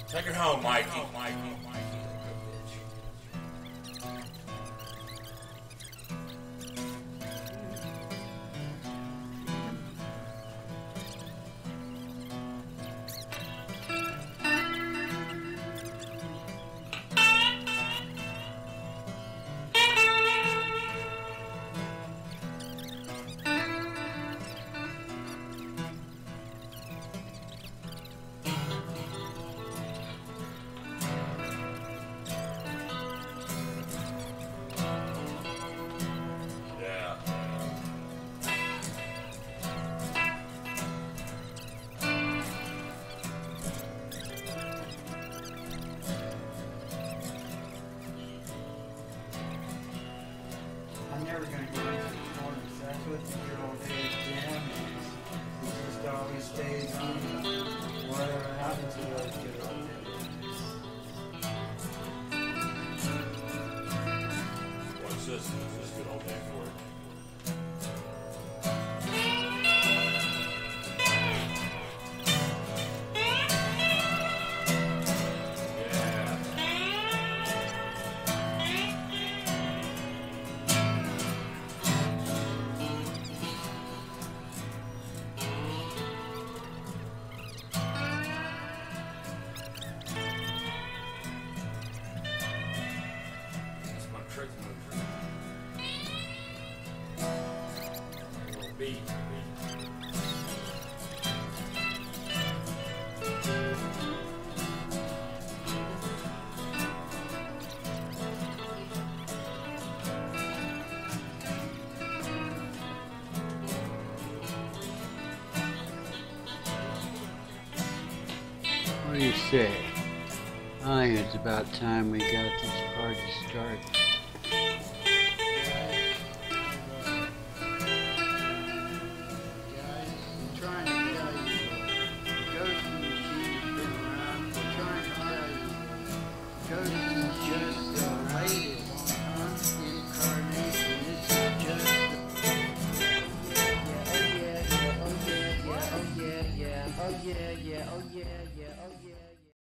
Take her home, Mikey. I'm never going to go into the corner. That's what the good old days jam is. It just always stays on. Whatever happens to those good old days. What's this? What's this good old day for? Trick move. A little beat. What do you say? I think it's about time we got this party started. Ghost is just the latest incarnation. This is just oh yeah, oh yeah, oh yeah, oh yeah, oh yeah, oh yeah, oh yeah.